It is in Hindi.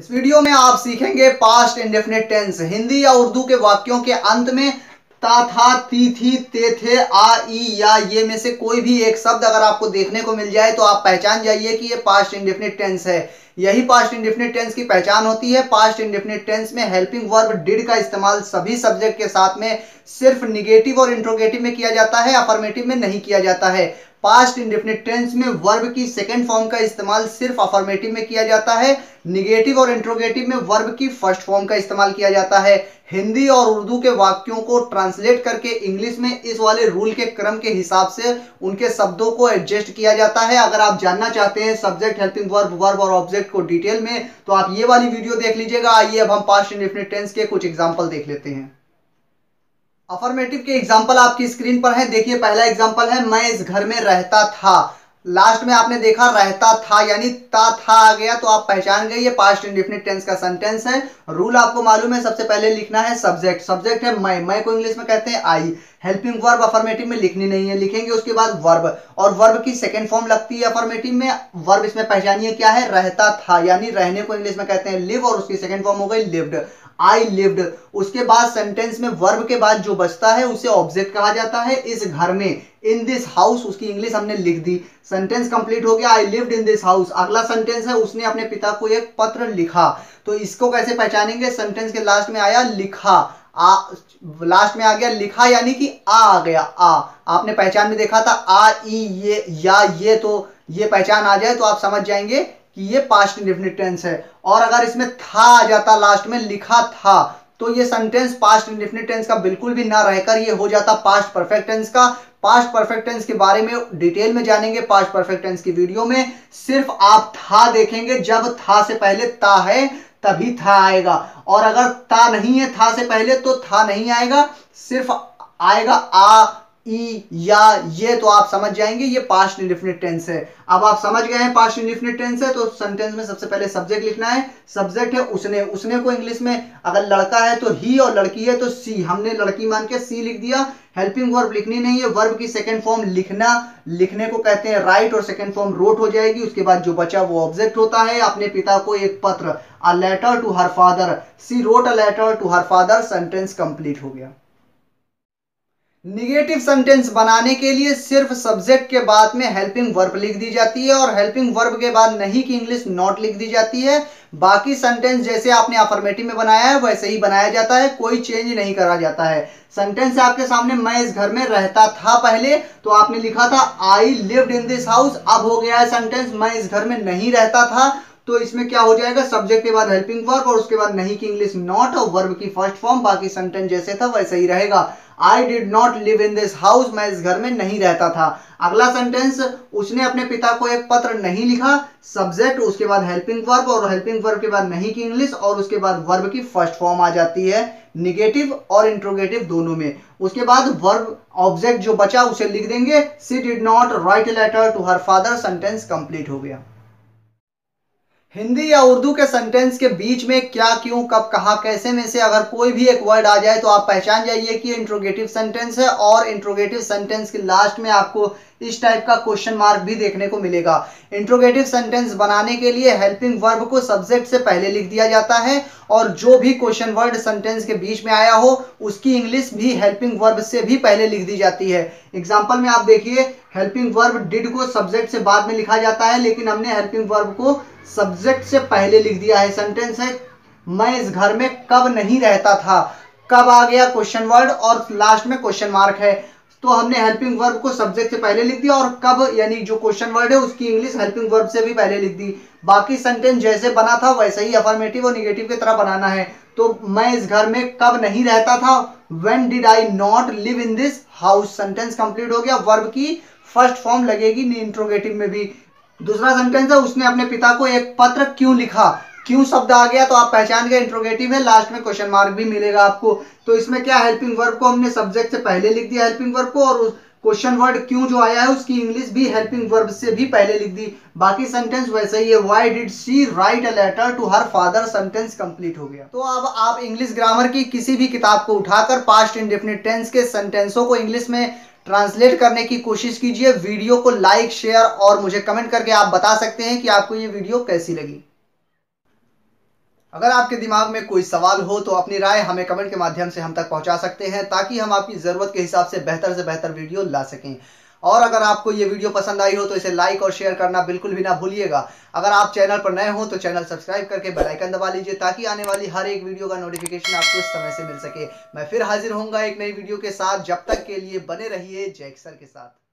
इस वीडियो में आप सीखेंगे पास्ट इंडेफिनिट टेंस। हिंदी या उर्दू के वाक्यों के अंत में ता, था, ती, थी, ते, थे, आ, ई या ये में से कोई भी एक शब्द अगर आपको देखने को मिल जाए तो आप पहचान जाइए कि ये पास्ट इंडेफिनिट टेंस है। यही पास्ट इंडेफिनिट टेंस की पहचान होती है। पास्ट इंडेफिनिट टेंस में हेल्पिंग वर्ब डिड का इस्तेमाल सभी सब्जेक्ट के साथ में सिर्फ निगेटिव और इंट्रोगेटिव में किया जाता है, अफर्मेटिव में नहीं किया जाता है। पास्ट इंडेफिनिट टेंस में वर्ब की सेकंड फॉर्म का इस्तेमाल सिर्फ अफर्मेटिव में किया जाता है। निगेटिव और इंट्रोगेटिव में वर्ब की फर्स्ट फॉर्म का इस्तेमाल किया जाता है। हिंदी और उर्दू के वाक्यों को ट्रांसलेट करके इंग्लिश में इस वाले रूल के क्रम के हिसाब से उनके शब्दों को एडजस्ट किया जाता है। अगर आप जानना चाहते हैं सब्जेक्ट, हेल्पिंग वर्ब, वर्ब और ऑब्जेक्ट को डिटेल में तो आप ये वाली वीडियो देख लीजिएगा। आइए अब हम पास्ट इंडेफिनिट टेंस के कुछ एग्जांपल देख लेते हैं। अफर्मेटिव के एग्जाम्पल आपकी स्क्रीन पर है। देखिए पहला एग्जाम्पल है, मैं इस घर में रहता था। लास्ट में आपने देखा रहता था यानी ता था आ गया तो आप पहचान गए ये पास्ट इंडेफिनिट टेंस का सेंटेंस है। रूल आपको मालूम है, सबसे पहले लिखना है सब्जेक्ट। सब्जेक्ट है मैं को इंग्लिश में कहते हैं आई। हेल्पिंग वर्ब अफर्मेटिव में लिखनी नहीं है, लिखेंगे उसके बाद वर्ब, और वर्ब की सेकंड फॉर्म लगती है अफर्मेटिव में। वर्ब इसमें पहचानिए क्या है, रहता था यानी रहने को इंग्लिश में कहते हैं लिव, और उसकी सेकंड फॉर्म हो गई लिव्ड, आई लिव्ड। उसके बाद सेंटेंस में वर्ब के बाद जो बचता है उसे ऑब्जेक्ट कहा जाता है। इस घर में, इन दिस हाउस, उसकी इंग्लिश हमने लिख दी, सेंटेंस कंप्लीट हो गया। I lived in this house. अगला सेंटेंस है, उसने अपने पिता को एक पत्र लिखा। तो इसको कैसे पहचानेंगे, सेंटेंस के लास्ट में आया लिखा, लास्ट में आ गया लिखा यानी कि आ गया। आपने पहचान में देखा था आ, ई, ये, या, ये, तो ये पहचान आ जाए तो आप समझ जाएंगे कि ये पास्ट इंडेफिनिट टेंस है। और अगर इसमें था आ जाता लास्ट में, लिखा था, तो ये सेंटेंस पास्ट इंडेफिनिट टेंस का बिल्कुल भी ना रहकर ये हो जाता पास्ट परफेक्ट टेंस का। पास्ट परफेक्ट टेंस के बारे में डिटेल में जानेंगे पास्ट परफेक्ट टेंस की वीडियो में। सिर्फ आप था देखेंगे, जब था से पहले ता है तभी था आएगा, और अगर ता नहीं है था से पहले तो था नहीं आएगा, सिर्फ आएगा आ, ई, या, ये, तो आप समझ जाएंगे ये पास्ट इंडेफिनिट टेंस है। अब आप समझ गए हैं पास्ट इंडेफिनिट टेंस है तो सेंटेंस में सबसे पहले सब्जेक्ट लिखना है। सब्जेक्ट है उसने। उसने को इंग्लिश में अगर लड़का है तो ही और लड़की है तो सी, हमने लड़की मान के सी लिख दिया। हेल्पिंग वर्ब लिखनी नहीं है, वर्ब की सेकंड फॉर्म लिखना, लिखने को कहते हैं राइट, और सेकंड फॉर्म रोट हो जाएगी। उसके बाद जो बचा वो ऑब्जेक्ट होता है। अपने पिता को एक पत्र, a letter to her father, she wrote a letter to her father, sentence complete हो गया। निगेटिव सेंटेंस बनाने के लिए सिर्फ सब्जेक्ट के बाद में हेल्पिंग वर्ब लिख दी जाती है, और हेल्पिंग वर्ब के बाद नहीं की इंग्लिश नॉट लिख दी जाती है। बाकी सेंटेंस जैसे आपने अफर्मेटिव में बनाया है वैसे ही बनाया जाता है, कोई चेंज नहीं करा जाता है। सेंटेंस है आपके सामने, मैं इस घर में रहता था। पहले तो आपने लिखा था I lived in this house. अब हो गया है सेंटेंस मैं इस घर में नहीं रहता था, तो इसमें क्या हो जाएगा, सब्जेक्ट के बाद हेल्पिंग वर्ब और उसके बाद नहीं की इंग्लिश नॉट और वर्ब की फर्स्ट फॉर्म। बाकी सेंटेंस जैसे था वैसे ही रहेगा। I did not live in this house, मैं इस घर में नहीं रहता था। अगला सेंटेंस, उसने अपने पिता को एक पत्र नहीं लिखा। सब्जेक्ट, उसके बाद हेल्पिंग वर्ब, और हेल्पिंग वर्ब के बाद नहीं की इंग्लिश, और उसके बाद वर्ब की फर्स्ट फॉर्म आ जाती है, निगेटिव और इंट्रोगेटिव दोनों में। उसके बाद वर्ब ऑब्जेक्ट जो बचा उसे लिख देंगे, she did not write a letter to her father, sentence complete हो गया। हिंदी या उर्दू के सेंटेंस के बीच में क्या, क्यों, कब, कहां, कैसे में से अगर कोई भी एक वर्ड आ जाए तो आप पहचान जाइए कि इंट्रोगेटिव सेंटेंस है। और इंट्रोगेटिव सेंटेंस के लास्ट में आपको इस टाइप का क्वेश्चन मार्क भी देखने को मिलेगा। इंट्रोगेटिव सेंटेंस बनाने के लिए हेल्पिंग वर्ब को सब्जेक्ट से पहले लिख दिया जाता है, और जो भी क्वेश्चन वर्ड सेंटेंस के बीच में आया हो उसकी इंग्लिश भी हेल्पिंग वर्ब से भी पहले लिख दी जाती है। एग्जाम्पल में आप देखिए, हेल्पिंग वर्ब डिड को सब्जेक्ट से बाद में लिखा जाता है, लेकिन हमने हेल्पिंग वर्ब को सब्जेक्ट से पहले लिख दिया है। सेंटेंस है, मैं इस घर में कब नहीं रहता था। कब आ गया क्वेश्चन वर्ड और लास्ट में क्वेश्चन मार्क है, तो हमने हेल्पिंग वर्ब को सब्जेक्ट से पहले लिख दिया, और कब यानी जो क्वेश्चन वर्ड है उसकी इंग्लिश हेल्पिंग वर्ब से भी पहले लिख दी। बाकी सेंटेंस जैसे बना था वैसे ही अफर्मेटिव और निगेटिव की तरह बनाना है। तो मैं इस घर में कब नहीं रहता था, when did I not live in this house, sentence complete हो गया। वर्ब की फर्स्ट फॉर्म लगेगी इंट्रोगेटिव में भी। दूसरा सेंटेंस है, उसने अपने पिता को एक पत्र क्यों लिखा। क्यों शब्द आ गया तो आप पहचान गए इंट्रोगेटिव है, लास्ट में क्वेश्चन मार्क भी मिलेगा आपको। तो इसमें क्या, हेल्पिंग वर्ब को हमने सब्जेक्ट से पहले लिख दिया हेल्पिंग वर्ब को, और क्वेश्चन वर्ड क्यों जो आया है उसकी इंग्लिश भी हेल्पिंग वर्ब से भी पहले लिख दी। बाकी सेंटेंस वैसे ही है, why did she write a letter to her father, sentence complete हो गया। तो अब आप इंग्लिश ग्रामर की किसी भी किताब को उठाकर पास्ट इंडेफिनिट टेंस के सेंटेंसों को इंग्लिश में ट्रांसलेट करने की कोशिश कीजिए। वीडियो को लाइक, शेयर और मुझे कमेंट करके आप बता सकते हैं कि आपको ये वीडियो कैसी लगी। अगर आपके दिमाग में कोई सवाल हो तो अपनी राय हमें कमेंट के माध्यम से हम तक पहुंचा सकते हैं, ताकि हम आपकी ज़रूरत के हिसाब से बेहतर वीडियो ला सकें। और अगर आपको ये वीडियो पसंद आई हो तो इसे लाइक और शेयर करना बिल्कुल भी ना भूलिएगा। अगर आप चैनल पर नए हो तो चैनल सब्सक्राइब करके बेल आइकन दबा लीजिए, ताकि आने वाली हर एक वीडियो का नोटिफिकेशन आपको इस समय से मिल सके। मैं फिर हाजिर होऊंगा एक नई वीडियो के साथ। जब तक के लिए बने रहिए जैक्सर के साथ।